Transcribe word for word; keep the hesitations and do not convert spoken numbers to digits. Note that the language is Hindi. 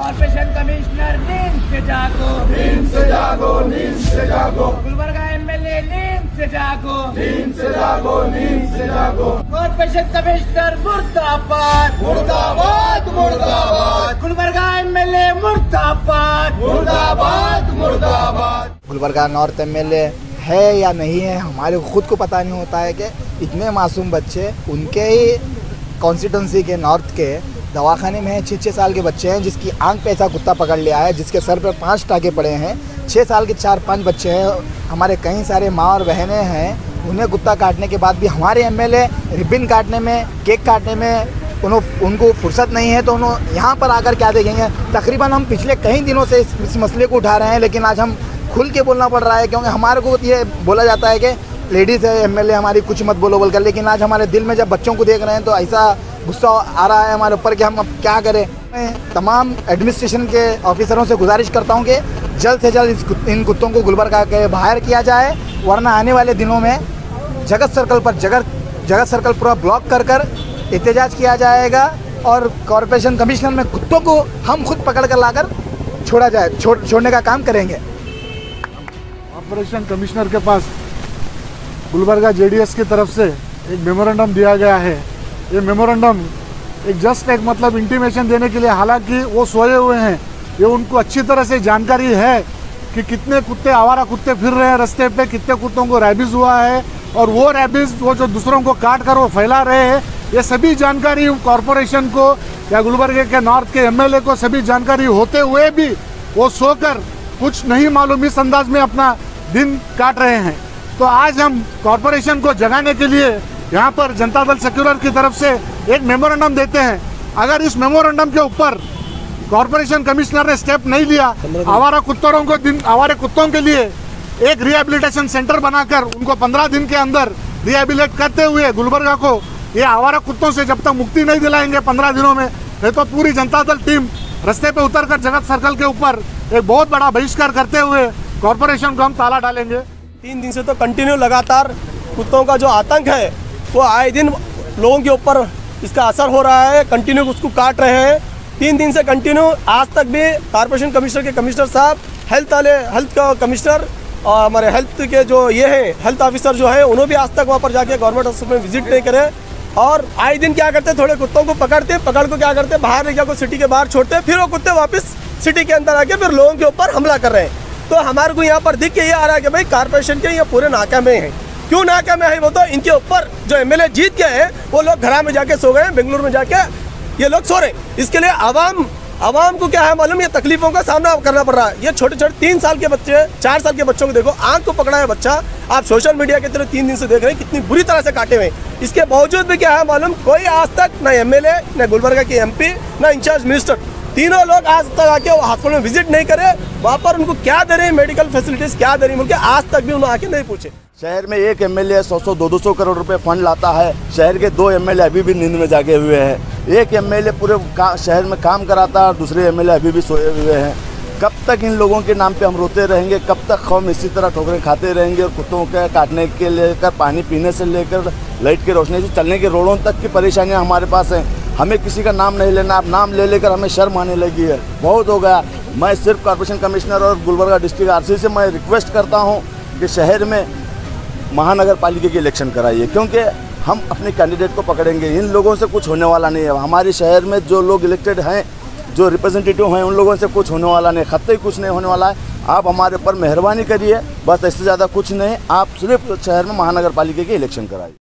कॉर्पोरेशन कमिश्नर नींद से जागो, नींद से जागो, नींद से जागो। गुलबर्गा एमएलए नींद से जागो, नींद से जागो, नींद से जागो। कॉर्पोरेशन कमिश्नर मुर्दाबाद, मुर्दाबाद, मुर्दाबाद। गुलबर्गा एमएलए मुर्दाबाद, मुर्दाबाद, मुर्दाबाद। गुलबर्गा नॉर्थ एमएलए है या नहीं है, हमारे खुद को पता नहीं होता है कि इतने मासूम बच्चे उनके ही कॉन्स्टिट्यूंसी के नॉर्थ के दवाखाने में छः छः साल के बच्चे हैं जिसकी आंख पे ऐसा कुत्ता पकड़ लिया है, जिसके सर पर पांच टाके पड़े हैं। छः साल के चार पांच बच्चे हैं, हमारे कई सारे माँ और बहनें हैं, उन्हें कुत्ता काटने के बाद भी हमारे एमएलए रिबन काटने में, केक काटने में उन्होंने उनको फुर्सत नहीं है, तो उन्होंने यहाँ पर आकर क्या देखेंगे। तकरीबन हम पिछले कई दिनों से इस, इस मसले को उठा रहे हैं, लेकिन आज हम खुल के बोलना पड़ रहा है, क्योंकि हमारे को ये बोला जाता है कि लेडीज़ है एमएलए हमारी, कुछ मत बोलो बोलकर, लेकिन आज हमारे दिल में जब बच्चों को देख रहे हैं तो ऐसा गुस्सा आ रहा है हमारे ऊपर कि हम अब क्या करें। मैं तमाम एडमिनिस्ट्रेशन के ऑफिसरों से गुजारिश करता हूं कि जल्द से जल्द इस इन कुत्तों को गुलबर्गा के बाहर किया जाए, वरना आने वाले दिनों में जगत सर्कल पर जगत जगत सर्कल पूरा ब्लॉक कर कर एहतजाज किया जाएगा और कॉर्पोरेशन कमिश्नर में कुत्तों को हम खुद पकड़ कर लाकर छोड़ा जाए छोड़ छोड़ने का काम करेंगे। कॉर्पोरेशन कमिश्नर के पास गुलबर्गा जेडीएस की तरफ से एक मेमोरेंडम दिया गया है। ये मेमोरेंडम एक जस्ट एक मतलब इंटीमेशन देने के लिए, हालांकि वो सोए हुए हैं, ये उनको अच्छी तरह से जानकारी है कि कितने कुत्ते आवारा कुत्ते फिर रहे हैं रास्ते पे, कितने कुत्तों को रैबिस हुआ है और वो रैबिस वो जो दूसरों को काट कर वो फैला रहे हैं, ये सभी जानकारी कॉर्पोरेशन को या गुलबर्गे के नॉर्थ के एमएलए को सभी जानकारी होते हुए भी वो सोकर कुछ नहीं मालूम इस अंदाज में अपना दिन काट रहे हैं। तो आज हम कॉर्पोरेशन को जगाने के लिए यहाँ पर जनता दल सेक्युलर की तरफ से एक मेमोरेंडम देते हैं। अगर इस मेमोरेंडम के ऊपर कॉर्पोरेशन कमिश्नर ने स्टेप नहीं लिया, आवारा कुत्तों को दिन आवारे कुत्तों के लिए एक रिहेबिलिटेशन सेंटर बनाकर उनको पंद्रह दिन के अंदर रिहेबिलिट करते हुए गुलबर्गा को ये आवारा कुत्तों से जब तक मुक्ति नहीं दिलाएंगे पंद्रह दिनों में, नहीं तो पूरी जनता दल टीम रास्ते पे उतरकर जगत सर्कल के ऊपर एक बहुत बड़ा बहिष्कार करते हुए कॉर्पोरेशन को हम ताला डालेंगे। तीन दिन से तो कंटिन्यू लगातार कुत्तों का जो आतंक है वो आए दिन लोगों के ऊपर इसका असर हो रहा है, कंटिन्यू उसको काट रहे हैं। तीन दिन से कंटिन्यू आज तक भी कॉर्पोरेशन कमिश्नर के कमिश्नर साहब, हेल्थ वाले हेल्थ का कमिश्नर और हमारे हेल्थ के जो ये है हेल्थ ऑफिसर जो है उन्होंने भी आज तक वहाँ पर जाके गवर्नमेंट हॉस्पिटल में विजिट नहीं करे और आए दिन क्या करते, थोड़े कुत्तों को पकड़ते, पकड़ को क्या करते, बाहर ले जाकर सिटी के बाहर छोड़ते, फिर वो कुत्ते वापस सिटी के अंदर आके फिर लोगों के ऊपर हमला कर रहे हैं। तो हमारे को यहाँ पर दिख के ये आ रहा है कि भाई कॉर्पोरेशन के ये पूरे नाकामे हैं। क्यों नाकामे है? वो तो इनके ऊपर जो एमएलए जीत गए हैं वो लोग घर में जाके सो गए, बेंगलुरु में जाके ये लोग सो रहे हैं। इसके लिए आवाम आवाम को क्या है मालूम, ये तकलीफों का सामना करना पड़ रहा है। ये छोटे छोटे तीन साल के बच्चे, चार साल के बच्चों को देखो, आंख को पकड़ा है बच्चा, आप सोशल मीडिया के तरह तीन दिन से देख रहे हैं कितनी बुरी तरह से काटे हुए। इसके बावजूद भी क्या है मालूम, कोई आज तक न एमएलए, न गुलबर्गा के एमपी, न इंचार्ज मिनिस्टर, तीनों लोग आज तक आके हॉस्पिटल में विजिट नहीं करे, वहाँ पर उनको क्या दे रहे हैं, मेडिकल फैसिलिटीज क्या दे रही है, आज तक भी उन्होंने आके नहीं पूछे। शहर में एक एमएलए सौ सौ दो दो सौ करोड़ रुपए फंड लाता है, शहर के दो एमएलए अभी भी नींद में जागे हुए हैं। एक एमएलए पूरे शहर में काम कराता है और दूसरे एमएलए अभी भी सोए हुए हैं। कब तक इन लोगों के नाम पे हम रोते रहेंगे, कब तक हम इसी तरह ठोकरें खाते रहेंगे और कुत्तों के काटने के लेकर, पानी पीने से लेकर, लाइट की रोशनी से चलने के रोडों तक की परेशानियां हमारे पास हैं। हमें किसी का नाम नहीं लेना, अब नाम ले लेकर हमें शर्म आने लगी है, बहुत हो गया। मैं सिर्फ कॉर्पोरेशन कमिश्नर और गुलबर्गा डिस्ट्रिक्ट आरसी से मैं रिक्वेस्ट करता हूँ कि शहर में महानगर पालिका की इलेक्शन कराइए, क्योंकि हम अपने कैंडिडेट को पकड़ेंगे, इन लोगों से कुछ होने वाला नहीं है। हमारे शहर में जो लोग इलेक्टेड हैं, जो रिप्रेजेंटेटिव हैं, उन लोगों से कुछ होने वाला नहीं, खत्ते कुछ नहीं होने वाला है। आप हमारे ऊपर मेहरबानी करिए, बस इससे ज़्यादा कुछ नहीं। आप सिर्फ शहर में महानगर पालिका की इलेक्शन कराइए।